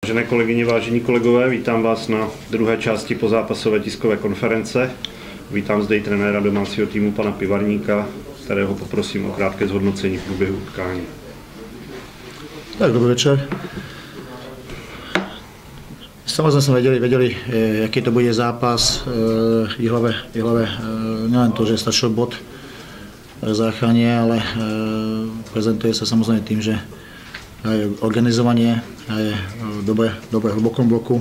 Vážené kolegyně, vážení kolegové, vítám vás na druhé části pozápasové tiskové konference. Vítám zde i trenéra domácího týmu pana Pivarníka, kterého poprosím o krátké zhodnocení průběhu utkání. Tak, dobrý večer. Samozrejme sme vedeli, aký to bude zápas. Jihlave, nielen to, že stačil bod záchrane, ale prezentuje sa samozrejme tým, že je organizovanie, je dobre v hlbokom bloku.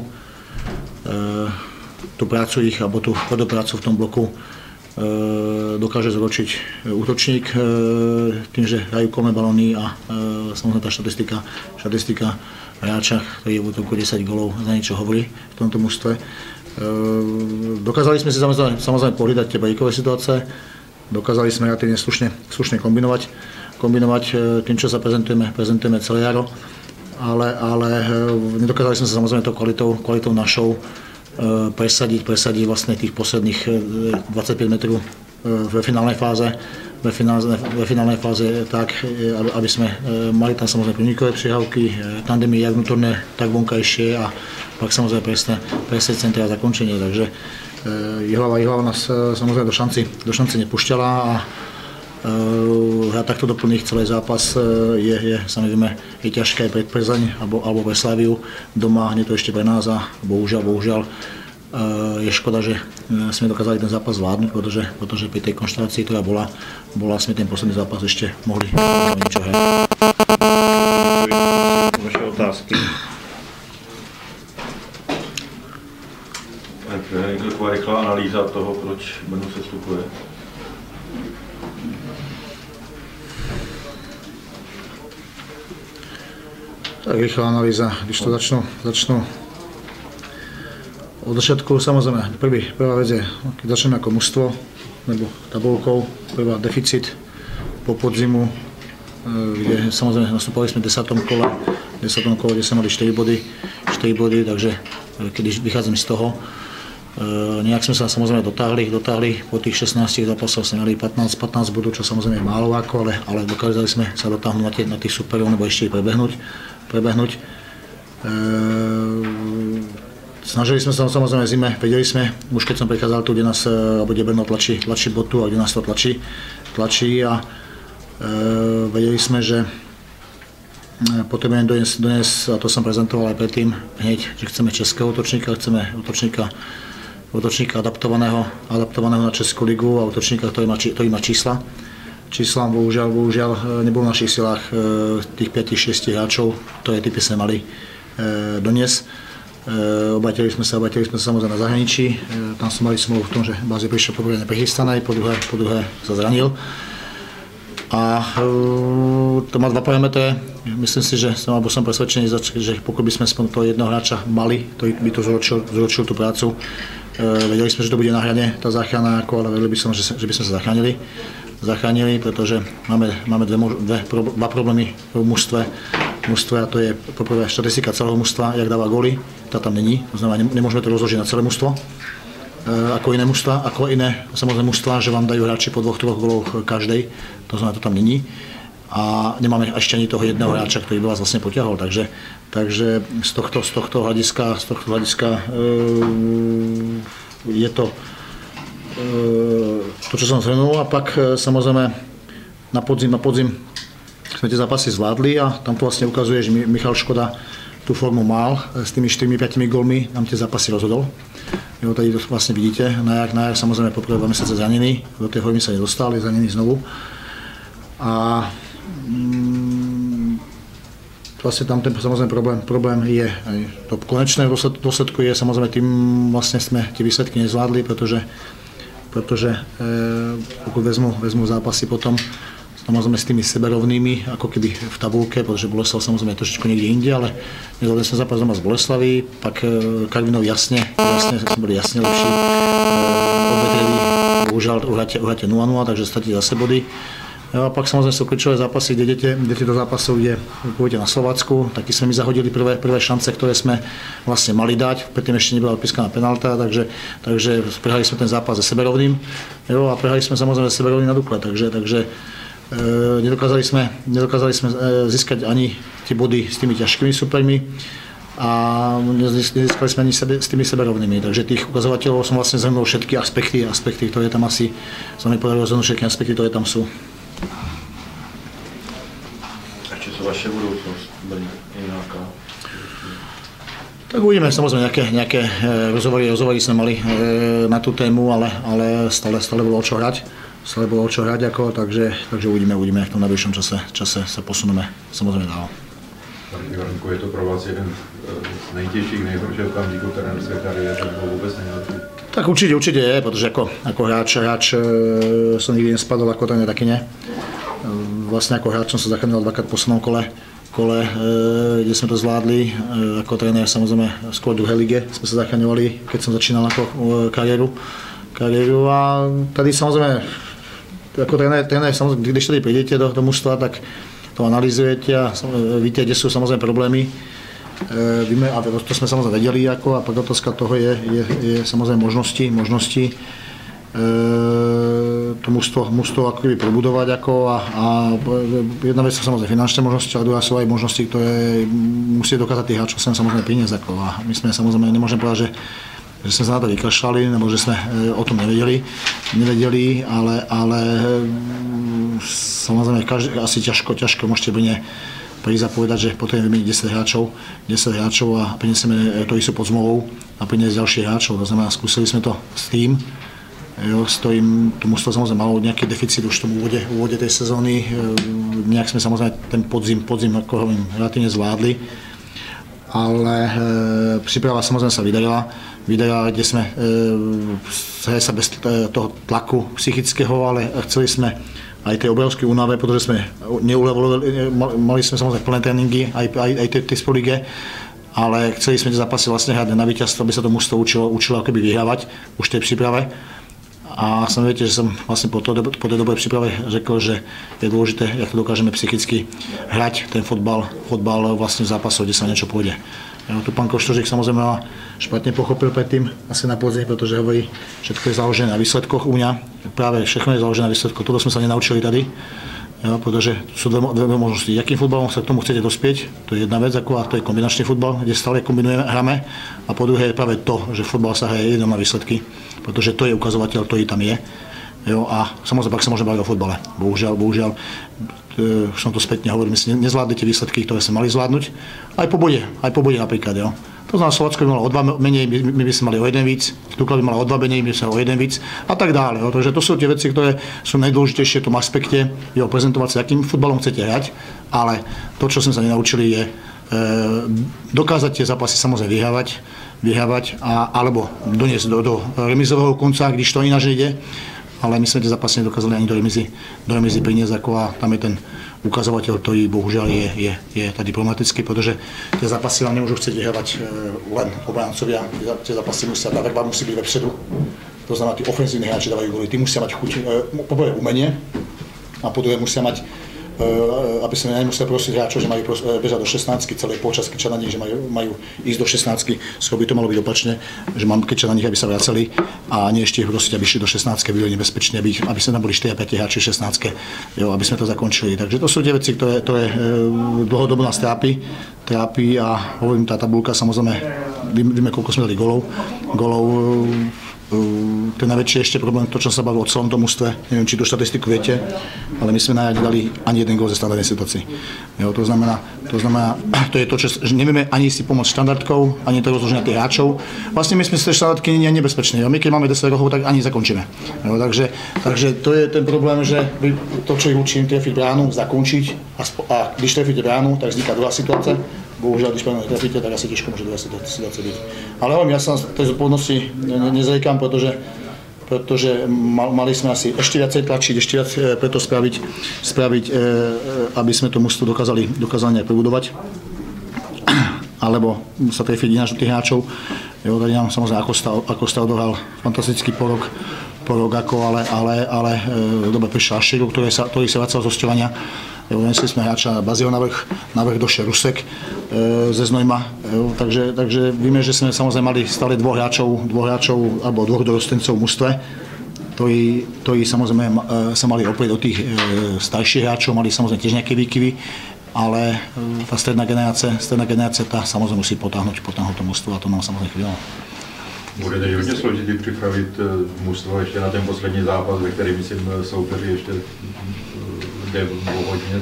Tú prácu ich, alebo tú prácu v tom bloku dokáže zručiť útočník tým, že hrajú kolmé balóny a samozrejme tá štatistika hráča, ktorý je v útoku 10 gólov, za niečo hovorí v tomto mužstve. Dokázali sme si samozrejme pohlídať tie breakové situácie, dokázali sme relatívne slušne kombinovať tým, čo sa prezentujeme celé jaro, ale nedokázali sme sa samozrejme tou kvalitou našou presadiť vlastne tých posledných 25 metrov ve finálnej fáze tak, aby sme mali tam samozrejme prienikové prihrávky, tandemy jak vnútorné, tak vonkajšie a pak samozrejme presne centra a zakončenie. Takže Jihlava nás samozrejme do šance nepúšťala a hrať takto doplných celý zápas je samozrejme je ťažké pre Plzeň alebo pre Slaviu. Doma hneď to ešte pre nás a bohužiaľ je škoda, že sme dokázali ten zápas zvládnuť, pretože pri tej konštelácii, ktorá bola sme ten posledný zápas ešte mohli niečo hrať. Vaše otázky. Je to taková rychlá analýza toho, proč Brno sestupuje? Tak rýchla analýza, když to začnu od začiatku, samozrejme, prvá vec je, keď začneme ako mužstvo, nebo tabulkou, prvá deficit po podzimu, kde samozrejme nastupovali sme v 10. kole, kde sme mali 4 body, takže keď vychádzam z toho, nejak sme sa samozrejme dotáhli, po tých 16 zápasoch sme mali 15 bodov, čo samozrejme je málo ale dokázali sme sa dotáhnuť na tých superov, nebo ešte prebehnúť. Snažili sme sa samozrejme zime, vedeli sme, už keď som prichádzal tu, kde Brno tlačí botu a kde nás to tlačí a vedeli sme, že potrebujeme doniesť, a to som prezentoval aj predtým hneď, že chceme českého útočníka, chceme útočníka adaptovaného na Českú ligu a útočníka, ktorý má čísla. Čísla bohužiaľ nebolo v našich silách tých 5-6 hráčov, ktoré typy sme mali doniesť. Obratili sme sa samozrejme na zahraničí. Tam sme mali smolu v tom, že Bázi prišiel po prvé neprechystaný, po druhé sa zranil. A to má dva parametre. Myslím si, že som presvedčený, že pokud by sme toho jedného hráča mali, to by to zručil tú prácu. Vedeli sme, že to bude na hrane, tá záchrana, ale vedeli by som, že by sme sa zachránili, pretože máme dva problémy v mužstve, a to je poprvé štatistika celého mužstva, jak dáva góly, tá tam není, to znamená, nemôžeme to rozložiť na celé mužstvo, ako iné samozrejme mužstva, že vám dajú hráči po 2-3 góloch každej, to znamená, to tam není. A nemáme ešte ani toho jedného hráča, ktorý by vás vlastne potiahol, takže z tohto hľadiska je to čo som zhrnul a pak samozrejme na podzim sme tie zápasy zvládli a tam to vlastne ukazuje, že Michal Škoda tú formu mal, s tými 4-5 gólmi nám tie zápasy rozhodol. Jo, tady to vlastne vidíte, na jar samozrejme poprvé 2 mesiace zranený, do tej formy sa nedostali, zranený znovu. A vlastne tam ten samozrejme problém je aj to konečné dôsledku je samozrejme tým vlastne sme tie výsledky nezvládli, pretože pokud vezmu zápasy potom samozrejme s tými seberovnými, ako keby v tabulke, pretože Boleslav samozrejme trošičku niekde inde, ale nezvládli sme zápas doma z Boleslaví, pak Karvinov jasne boli jasne lepší, obe triedy bohužiaľ uhráte 0-0, takže stratíte zase body. A pak samozrejme sú kľúčové zápasy, kde idete do zápasov, kde pôjdete na Slovácku, taky sme mi zahodili prvé šance, ktoré sme vlastne mali dať, predtým ešte nebola odpískaná penálta, takže prehrali sme ten zápas so seberovným, a prehrali sme samozrejme seberovným na Dukle, takže nedokázali sme získať ani tie body s tými ťažkými supermi a nezískali sme ani s tými seberovnými. Takže tých ukazovateľov som vlastne zhrnul všetky aspekty, ktoré tam asi sa mi podarilo zhrnúť všetky aspekty, ktoré tam sú. A čo sú vaše budúcnosť? Nejaká? Tak uvidíme, samozrejme, nejaké rozhovory sme mali na tú tému, ale stále bolo o čo hrať. Takže uvidíme, v tom najbližšom čase sa posuneme samozrejme dál. Pane Pivarníku, je to pro vás jeden z nejtěžších, nejhorších okamžiků trenérské kariéry, nebo vůbec nejlepší? Tak určite je, pretože ako hráč som nikdy nespadol, ako tréner taky ne. Vlastne ako hráč som sa zachránil dvakrát v poslednom kole, kde sme to zvládli. Ako tréner samozrejme skôr v druhej lige sme sa zachraňovali, keď som začínal ako kariéru. A tady samozrejme, ako tréner samozrejme, když tady prídete do mužstva, tak to analyzujete a víte, kde sú samozrejme problémy. Víme, a to sme samozrejme vedeli, a pak otázka toho je samozrejme možnosti to mužstvo ako keby prebudovať a jedna vec sú samozrejme finančné možnosti, ale druhá sú aj možnosti, ktoré musí dokázať tých hráčov sem samozrejme priniesť a my sme samozrejme, nemôžem povedať, že sme sa na to vykašľali, nebo že sme o tom nevedeli, ale samozrejme asi ťažko môžete prísť a povedať, že potrebujeme vymeniť 10 hráčov a prinesieme, ktorí sú pod zmluvou a priniesť ďalších hráčov. To znamená, skúsili sme to s tým, s ktorým to mužstvo samozrejme malo nejaký deficit už v tom úvode tej sezóny. Nejak sme samozrejme ten podzim ako hovorím, relatívne zvládli, ale príprava samozrejme sa vydarila, kde sme sa bez toho tlaku psychického, ale chceli sme aj tej obrovské únave, pretože sme neulevovali, mali sme samozrejme plné tréningy, aj tej Spolige, ale chceli sme tie zápasy vlastne hrať na víťazstvo, aby sa to mužstvo učilo ako keby vyhrávať už v tej príprave. A som viete, že som vlastne po tej dobrej príprave řekl, že je dôležité, jak to dokážeme psychicky hrať ten fotbal vlastne v zápasoch, kde sa niečo pôjde. Tu pán Koštořík samozrejme špatne pochopil predtým, asi na podzim, pretože hovorí, všetko je založené na výsledkoch u mňa. Práve všechno je založené na výsledkoch. Toto sme sa nenaučili tady, pretože sú dve možnosti. Jakým futbalom sa k tomu chcete dospieť, to je jedna vec, a to je kombinačný futbal, kde stále kombinujeme, hráme. A po druhé je práve to, že futbal sa hraje jenom na výsledky, pretože to je ukazovateľ, ktorý tam je. A samozrejme, pak sa môžeme baviť o futbale. Bohužiaľ, som to spätne hovoril, my si nezvládli tie výsledky, ktoré sme mali zvládnuť. Aj po bode napríklad. To znamená, Slovácko by malo o 2 menej, my by sme mali o 1 víc, Dukla by mala o 2 menej, my by sme o 1 víc a tak dále. Takže to sú tie veci, ktoré sú najdôležitejšie v tom aspekte, prezentovať sa, akým futbalom chcete hrať, ale to, čo sme sa nenaučili, je dokázať tie zápasy samozrejme vyhrávať alebo doniesť do remizového konca, když to ináč nejde. Ale my sme tie zápasy nedokázali ani do remizy priniesť, a tam je ten ukazovateľ, ktorý bohužiaľ je tady problematický, pretože tie zápasy vám nemôžu chcieť vyhrávať len obrancovia, tie zápasy tá verba musí byť vepředu, to znamená, tí ofenzívni hráči dávajú góly, tí musia mať chuť, poprvé umenie a po druhé musia mať, aby sme nemuseli prosiť hráčov, že majú bežať do 16, celé polčas kričať na nich, že majú ísť do 16, skoro by to malo byť opačne, že mám kričať na nich, aby sa vraceli a nie ešte ich prosiť, aby šli do 16, aby boli nebezpečné, aby sme tam boli 4 a 5 hráči v 16, aby sme to zakončili. Takže to sú tie veci, ktoré dlhodobo nás trápi a hovorím, tá tabulka, samozrejme, víme, koľko sme dali golov. Ten najväčší ešte problém, to, čo sa bavilo o celom tom mužstve, neviem, či tú štatistiku viete, ale my sme nedali ani jeden gól ze štandardnej situácii. To znamená, to je to, že nevieme ani si pomôcť štandardkou, ani to rozloženia tých hráčov. Vlastne my sme z tej štandardky nebezpečné. My keď máme 10 rohov, tak ani zakončíme. Takže to je ten problém, že to, čo ich učím, trefiť bránu, zakončiť a když trefíte bránu, tak vzniká druhá situácia. Bohužiaľ, když bránu netrefíte, tak asi ťažko môže druhá situácia byť. Ale ja sa tej zodpovednosti nezriekam, pretože mali sme asi ešte viacej tlačiť, ešte viac preto spraviť, aby sme to mužstvo dokázali nejak prebudovať, alebo sa trefiť ináč do tých hráčov. Tady nám samozrejme Acosta odohral fantastický porok, ale dobre prišiel Ašeru, ktorý sa vracal z hosťovania. Donesli sme hráča Bazího navrch došiel Rusek ze Znojma, takže víme, že sme samozrejme mali stále dvoch hráčov alebo dvoch dorostencov v mužstve, ktorí samozrejme sa mali oprieť do tých starších hráčov, mali samozrejme tiež nejaké výkyvy tá stredná generácia tá samozrejme musí potáhnuť to mužstvo a to nám samozrejme chvíľa. Bude teď hodně složitý připravit mužstvo ještě na ten poslední zápas, ve který, myslím, soupeři ještě jde hodně.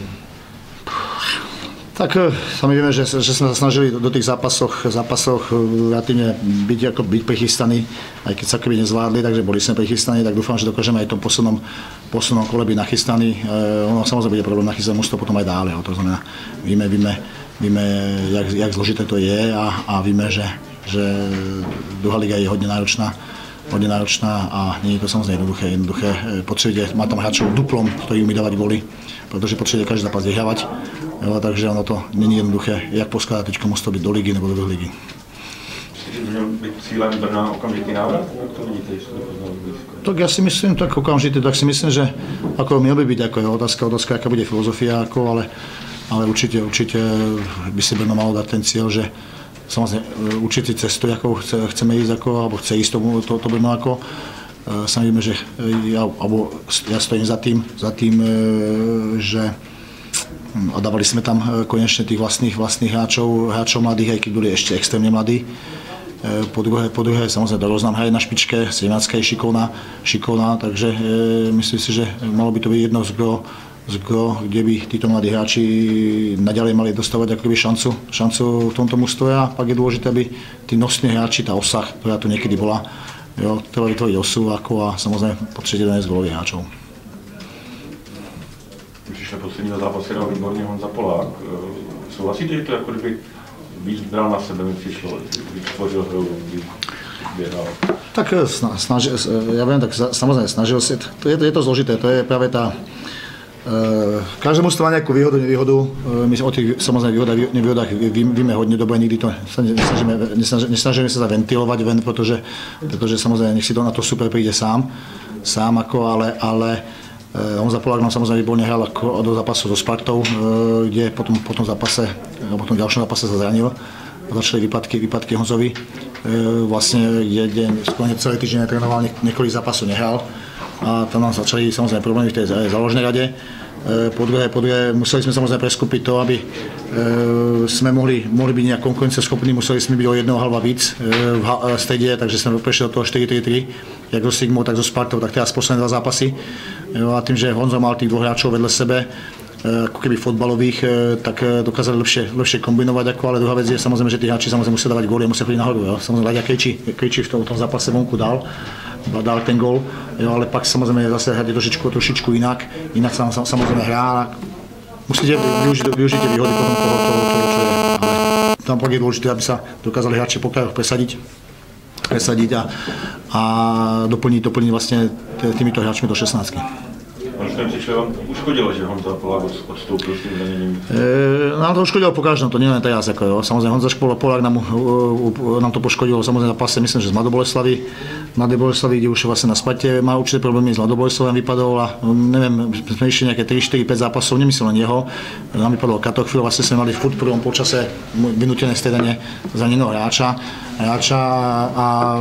Tak sami vieme, že sme sa snažili do tých zápasoch relatívne byť prichystaní, aj keď sa keby nezvládli, takže boli sme prichystaní, tak dúfam, že dokážeme aj v tom poslednom kole byť nachystaní. Ono samozrejme bude problém nachystať mužstvo potom aj dále, to znamená, víme jak zložité to je a víme, že druhá liga je hodne náročná a nie je to samozrejme jednoduché. Potrebujete, má tam hráčov duplom, ktorí umí dávať góly, pretože potrebujete každý zápas vyhrávať. Jo, takže ono to není jednoduché, jak poskladať teďko mužstvo byť do ligy nebo do druhé ligy. Měl být cílem Brna okamžitý návrat? Jak to vidíte, jestli to poznali blízko? Tak ja si myslím, tak okamžitý, tak si myslím, že ako měl by byť, ako je otázka, aká bude filozofia, ako, ale určite by si Brno malo dať ten cieľ, že samozrejme určite cestu, ako chceme ísť, ako, alebo chce ísť to Brno, ako. Sami víme, že ja stojím za tým, že a dávali sme tam konečne tých vlastných hráčov mladých, aj keď boli ešte extrémne mladí. Po druhé samozrejme Roznam hraje na špičke, Siemácka je šikovná, takže myslím si, že malo by to byť jedno z gro, kde by títo mladí hráči naďalej mali dostávať akoby šancu v tomto mužstve a pak je dôležité, aby tí nosní hráči, tá osah, ktorá tu niekedy bola, treba vytvoriť osu a samozrejme potrebujete doniesť gólových hráčov. Přišel posledního zápasu dal výborně Honza Polák. Souhlasíte, že to jako kdyby víc bral na sebe, mi přišlo, víc tvořil hru, víc běhal? Tak ja viem, tak samozrejme snažil si, je to zložité, to je práve tá, každé mužstvo má nejakú výhodu, nevýhodu, my o tých samozrejme nevýhodách víme hodne dobre, nikdy to nesnažíme sa ventilovať ven, pretože samozrejme nech si to na to super príde sám ako, ale Honza Polák nám samozrejme výborne hral do zápasu so Spartou, kde po tom ďalšom zápase sa zranil a začali výpadky Honzovi. Vlastne kde skôr celý týždeň netrénoval, niekoľko zápasov nehral a tam nám začali samozrejme problémy v tej záložnej rade. Po druhé, museli sme samozrejme preskúpiť to, aby sme mohli byť nejak konkurenceschopní, museli sme byť o jedného halva víc v strede, takže sme prešli do toho 4-3-3, jak so Sigmou, tak so Spartou, tak teraz posledné dva zápasy. A tým, že Honzo mal tých dvoch hráčov vedľa sebe, ako keby fotbalových, tak dokázali lepšie kombinovať, ale druhá vec je samozrejme, že tí hráči samozrejme musia dávať góly a musia chodiť nahoru. Jo. Samozrejme, Láďa Krejčí v tom zápase vonku dal ten gól, ale pak samozrejme zase hrať trošičku inak sa samozrejme hrá. Musíte využiť tie výhody potom toho, čo je. Ale tam pak je dôležité, aby sa dokázali hráči po krajoch presadiť a doplniť vlastne týmito hráčmi do 16. Proč ten přišel vám uškodilo, že Honza Polák odstoupil s tím zraněním? Nám to uškodilo po každom, to nie len teraz. Samozrejme Honza Polák nám to poškodilo samozrejme na páse, myslím, že z Mladé Boleslavy, kde už vlastne na Sparte má určité problémy, z Mladou Boleslavou vypadol a neviem, sme išli nejaké 3, 4, 5 zápasov, nemyslím len jeho. Nám vypadol Katochvíľ, vlastne sme mali furt v prvom polčase vynútené stredanie za neného hráča a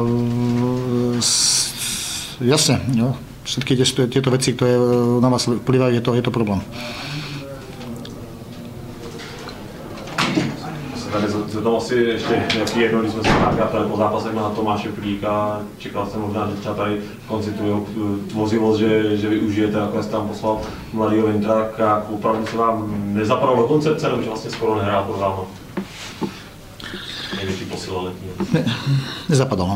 jasne, jo. Všetky tieto veci, ktoré na vás vplyvajú, je to problém. Tady zeptám asi ještě nějaký jedno, když jsme se nahrávali po zápasech na Tomáše Plíka, čekal jsem možná, že třeba tady koncitujou tvořivost, že využijete, jako jste tam poslal mladýho Vintráka, opravdu se vám nezapadlo do koncepce, nebo že vlastně skoro nehrál pod váma? Největší posila letní. Nezapadalo.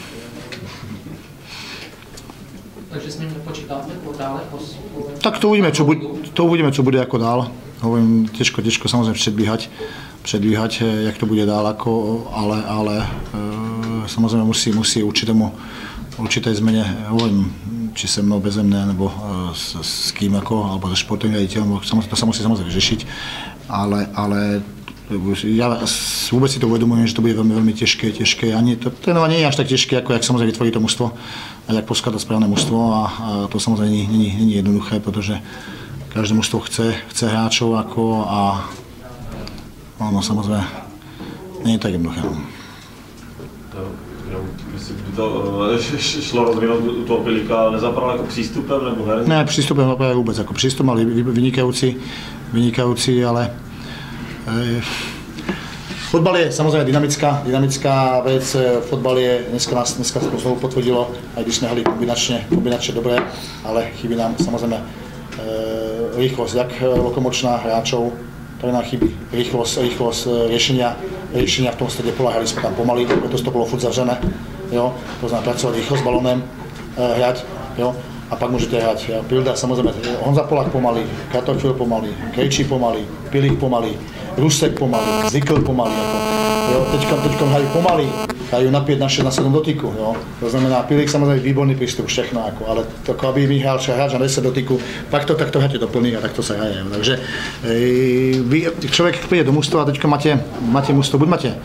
Takže s ním nepočítáte dále? Tak to uvidíme, čo bude ako dál. Hovorím, ťažko samozrejme predvíhať, jak to bude dál, ale samozrejme musí určitej zmene, hovorím, či se mnou, beze mne, nebo s kým, alebo so športovým riaditeľom, to sa musí samozrejme řešiť, ale ja vôbec si to uvedomujem, že to bude veľmi ťažké. Ani to trénovanie nie je až tak ťažké, ako jak samozrejme vytvoriť to mužstvo a jak poskladať správne mužstvo a to samozrejme nie je jednoduché, pretože každé mužstvo chce hráčov a no samozrejme nie je tak jednoduché. Jestli by to šlo rozvinout u toho Pilíka, nezapadal jako přístupem nebo herní? Ne, přístupem právě vůbec, jako přístup mal vynikajúci, ale Fotbal je samozřejmě dynamická věc, fotbal je, dneska to znovu potvrdilo, i když jsme hráli kombinačně dobré, ale chybí nám samozřejmě rychlost, jak lokomočná hráčov, tak nám chybí rychlost riešenia v tom stredě pola, hrali jsme tam pomaly, preto to bylo furt zavřené, jo, to znamená pracovat rychlo s balonem, hrať, jo. A pak můžete hrát Pilda, samozřejmě Honza Polák pomalý, Kratochvíl pomalý, Krejčí pomalý, Pilík pomalý, Rusek pomalý, Zikl pomalý. Jo, teďkom hrají pomalý, hrají na 5, na 6, na 7 dotyků. Jo. To znamená, Pilík samozřejmě výborný přístup, všechno, ale to, aby mi hráč na 10 dotyků, tak to hrajete do plných a tak to se hraje. Takže člověk přijde do mužstva a teďka máte mužstvo, buď máte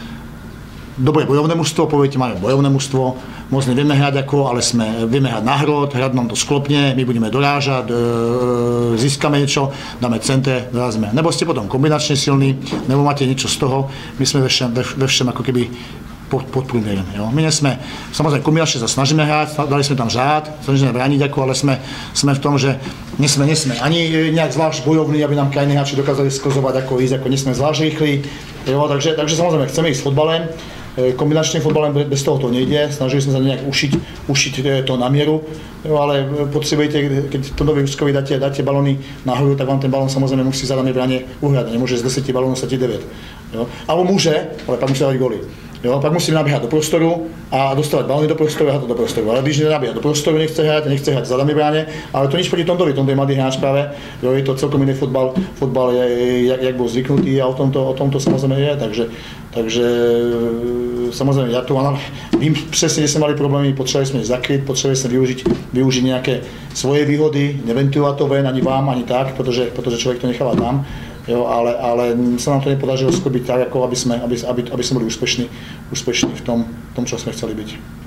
dobré bojovné mužstvo, poviete, máme bojovné mužstvo, moc nevieme hrať ale vieme hrať na hrot, hrať nám to sklopne, my budeme dorážať, získame niečo, dáme centre, dorazíme. Nebo ste potom kombinačne silní, nebo máte niečo z toho, my sme ve všem ako keby pod průměrem. My nesme, samozřejmě kombinačně se snažíme hrát, dali jsme tam řád, snažíme bránit, ale jsme v tom, že nesme ani nějak zvlášť bojovní, aby nám krajní hráči dokázali sklzovat, jako ísť, jako nesme zvlášť rychlí. Takže samozřejmě chceme ísť s fotbalem, kombinačným fotbalem bez toho to nejde, snažili jsme se nějak ušiť to na míru, ale potřebujete, keď Tondovi Huskovi dáte balony nahoru, tak vám ten balón samozřejmě musí za dané bráně uhrať, nemůže z 10 balónů stať 9. Alebo může, ale pak musí dát góly. Jo, pak musím nabíhat do prostoru a dostávat balony do prostoru a hrát do prostoru. Ale když nenabíhat do prostoru, nechce hrát za dané bráně, ale to nič proti Tondovi, Tondo je mladý hráč právě, jo, je to celkom jiný fotbal je, jak byl zvyknutý a o tom to samozřejmě je, takže samozřejmě já to vím přesně, že jsme mali problémy, potřebovali jsme zakryt, potřebovali jsme využít nějaké svoje výhody, neventilovat to ven ani vám, ani tak, protože člověk to nechává tam. Jo, ale se nám to nepodařilo skloubit tak, jako aby jsme byli úspěšní v tom, co jsme chceli být.